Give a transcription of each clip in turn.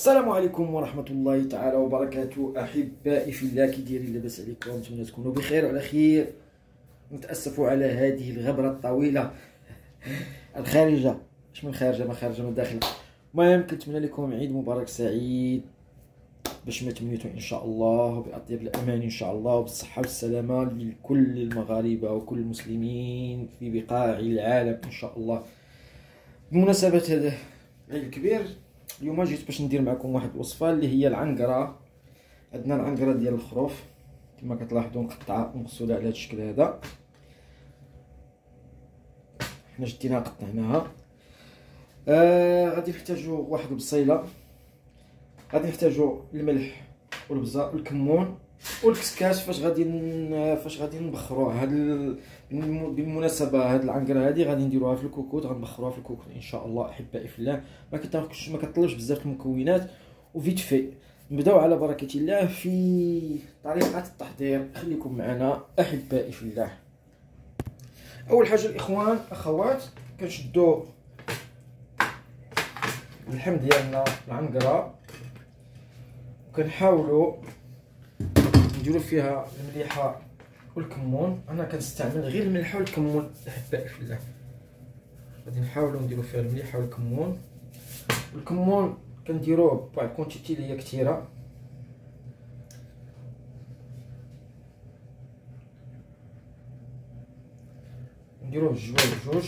السلام عليكم ورحمة الله تعالى وبركاته. أحبائي في الله، كي دايرين؟ لاباس عليكم؟ نتمنى تكونوا بخير وعلى خير. نتأسف على هذه الغبرة الطويلة الخارجة، مش من خارجة، ما خارجة من داخل. المهم كنتمنى لكم عيد مبارك سعيد باش ما تمنيتو ان شاء الله، وبأطيب الأمان ان شاء الله، وبالصحة والسلامة لكل المغاربة وكل المسلمين في بقاع العالم ان شاء الله. بمناسبة هذا العيد الكبير، اليوم جيت باش ندير معكم واحد الوصفه اللي هي العنقره. عندنا العنقره ديال الخروف كما كتلاحظوا مقطعه ومغسوله على هذا الشكل هذا. حنا شديناها قطعناها. غادي نحتاجوا واحد البصيله، غادي نحتاجوا الملح والبزار والكمون والكسكاس. فاش غادي نبخروه بالمناسبه هاد العنقره هذه غادي نديروها في الكوكوط، غنبخروها في الكوكوط ان شاء الله. احبائي في الله، ما كتطلبش بزاف المكونات وفيت في. نبداو على بركه الله في طريقه التحضير. خليكم معنا احبائي في الله. اول حاجه الاخوان اخوات، كنشدو اللحم ديالنا العنقره وكنحاولوا نديرو فيها المليحه والكمون. انا كنستعمل غير الملحه والكمون احبائي في الله. غادي نحاولوا نديرو فيها المليحه والكمون. والكمون كنديروه بواحد الكونتيتي اللي هي كثيره. نديروه بجوج.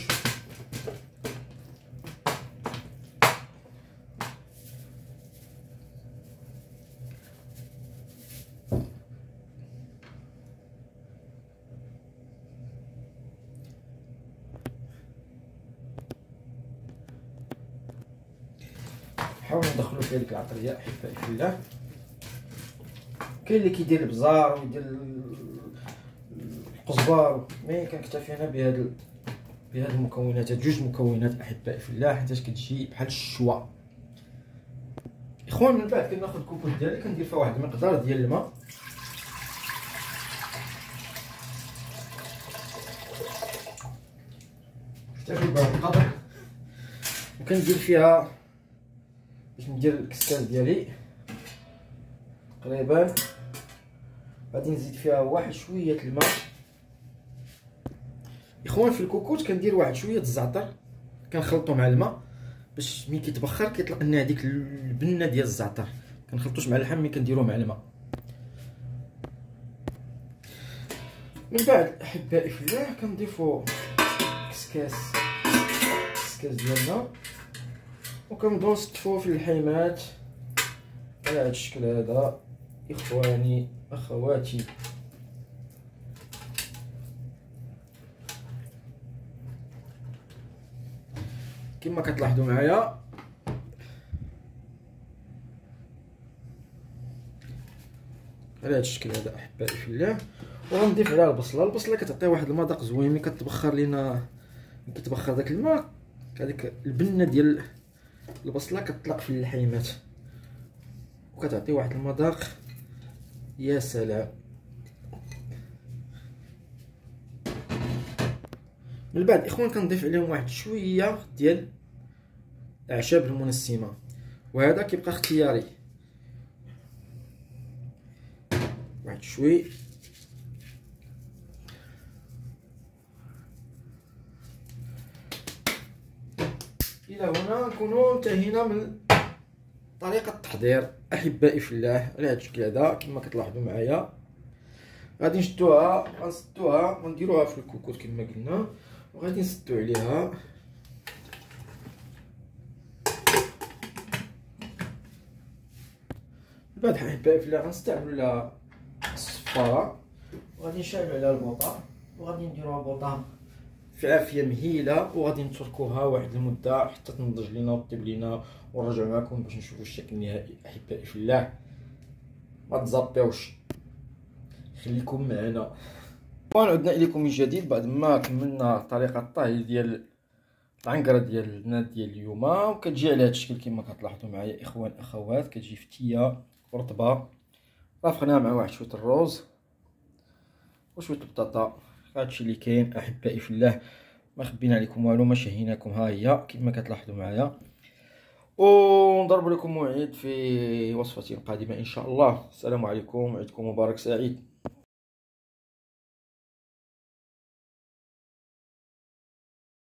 نحاولوا ندخلوا فيها ديك العطريه احبائي في الله. كاين اللي كيدير البزار ويدير القزبر، مي كنكتفي انا بهاد المكونات، هاد جوج مكونات احبائي في الله، حيت كتجي بحال الشوا. اخوان من بعد كناخذ الكوكوط ديالي كندير فيها واحد المقدار ديال الماء. نكتفي بهاد القدر وكندير فيها باش ندير الكسكاس ديالي تقريبا. غادي نزيد فيها واحد شويه الماء. اخوان في الكوكوط كندير واحد شويه الزعتر كنخلطو مع الماء باش ملي كيتبخر كيطلق لنا هذيك البنه ديال الزعتر. كنخلطوش مع اللحم، ملي كنديروه مع الماء. من بعد احبائي في الله كنضيفوا الكسكاس ديالنا وكنبداو نصطفوه في اللحيمات على هذا الشكل هذا. اخواني اخواتي، كما كتلاحظوا معايا على هذا الشكل هذا احبائي في الله. وغنضيف عليها البصله كتعطي واحد المذاق زوين. ملي كتبخر لينا، ملي كيتبخر داك الماء، هذيك البنه ديال البصله كتطلق في اللحيمات وكتعطي واحد المذاق يا سلام. من بعد اخوان كنضيف عليهم واحد شويه ديال الاعشاب المنسمه، وهذا كيبقى اختياري. واحد شوي الى هنا نكونوا انتهينا من طريقه التحضير احبائي في الله. على هذا الشكل هذا كما كتلاحظوا معايا غادي نسدوها ونديروها في الكوكوط كما قلنا، وغادي نسدو عليها. بعد احبائي في الله غنستعملوا لها الصفاره وغادي نشعلوا عليها البوطه وغادي نديروها بوطه في عافيه مهيله، وغادي نتركوها واحد المده حتى تنضج لينا وطيب لينا، ونرجع معكم باش نشوفوا الشكل النهائي احبائي في الله. ما تزابيوش، خليكم معنا. وعدنا اليكم من جديد بعد ما كملنا طريقه الطهي ديال العنقره ديالنا ديال اليوم. وكتجي على هذا الشكل كما كتلاحظوا معايا اخوان اخوات. كتجي فتيه ورطبه، رافقناها مع واحد شويه الروز وشويه البطاطا. هادشي اللي كاين احبائي في الله، ما خبينا عليكم والو، ما شهيناكم. ها هي كما كتلاحظوا معايا. ونضرب لكم موعد في وصفة قادمة إن شاء الله. السلام عليكم، عيدكم مبارك سعيد.